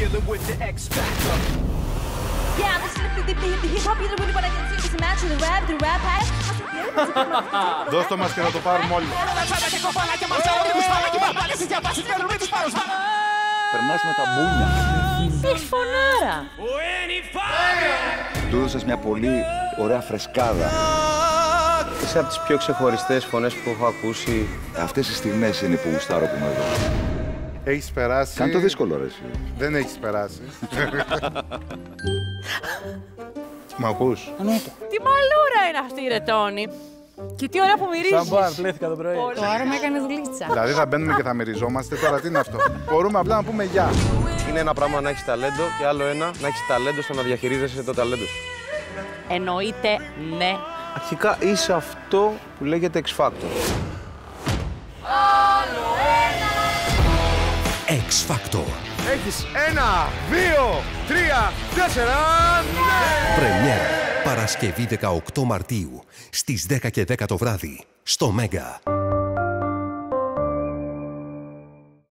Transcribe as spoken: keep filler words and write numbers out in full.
dealing with the X Factor. Yeah, this is the the hip hop either really what I can see this match the rap the rap hat. Δώσ' το μας και να το πάρουμε όλοι. Περνάς με τα μπούνια. Έχεις φωνάρα. Του έδωσες μια πολύ ωραία φρεσκάδα. Είσαι από τις πιο ξεχωριστές φωνές που έχω ακούσει. Αυτές οι στιγμές είναι που γουστάρω που είμαι εδώ. Έχεις περάσει... Κάνε το δύσκολο, ρε εσύ. Δεν έχεις περάσει. Μ' ακούς? Τι μαλούρα είναι αυτή ρε Τόνι. Και τι ωραία που μυρίζεις. Σαν μπαρ, πλήθηκα το πρωί. Τώρα με έκανες γλίτσα. Δηλαδή θα μπαίνουμε και θα μυριζόμαστε, τώρα τι είναι αυτό? Μπορούμε απλά να πούμε γεια. Είναι ένα πράγμα να έχεις ταλέντο και άλλο ένα να έχεις ταλέντο στο να διαχειρίζεσαι το ταλέντο σου. Εννοείται ναι. Αρχικά είσαι αυτό που λέγεται X Factor. X Factor. Έχεις ένα, δύο, τρία, τέσσερα, ναι! Πρεμιέρα, Παρασκευή δεκαοκτώ Μαρτίου, στις δέκα και δέκα το βράδυ, στο Μέγκα.